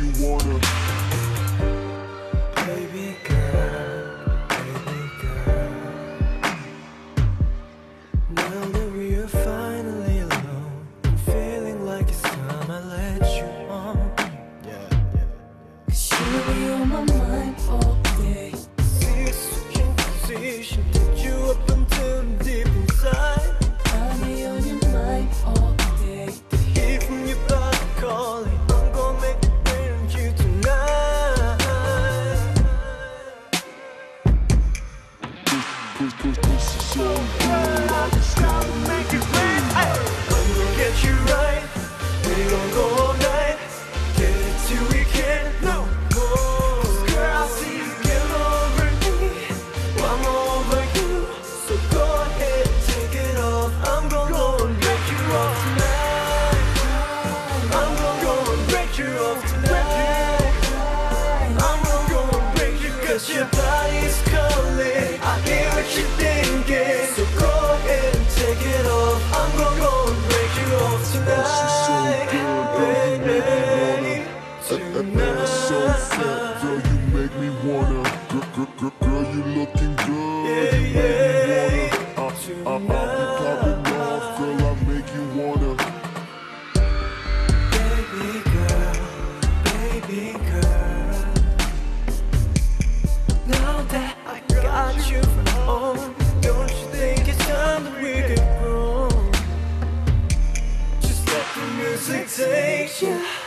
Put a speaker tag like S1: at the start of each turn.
S1: you wanna.
S2: Baby girl, now that we are finally alone, I'm feeling like it's time I let you on.
S3: Cause you be on my mind all day.
S2: See us switching position, took you up until deep inside.
S3: I'll be on your mind all day.
S2: To hear from your body calling, I'm gonna make it rain on you tonight.
S1: Push is so good, I just gotta make it rain.
S2: I'm gonna get you right, we gon' go all night. Get it till we can't no more. 'Cause girl, I see you get over me, I'm over you. So go ahead and take it off. I'm gonna go and break you off tonight. I'm gonna go and break you off tonight. I'm gonna go and break you 'cause your body's calling. I hear what you're thinking, so go ahead and take it off. I'm gonna go and break you off tonight.
S1: That's so fat, girl, you make me wanna. Girl, you looking good, you make me wanna. I'll be popping off, girl, I'll make you wanna.
S2: Baby girl, now that I got you from home, don't you think it's time that we get grown? Just let the music take you.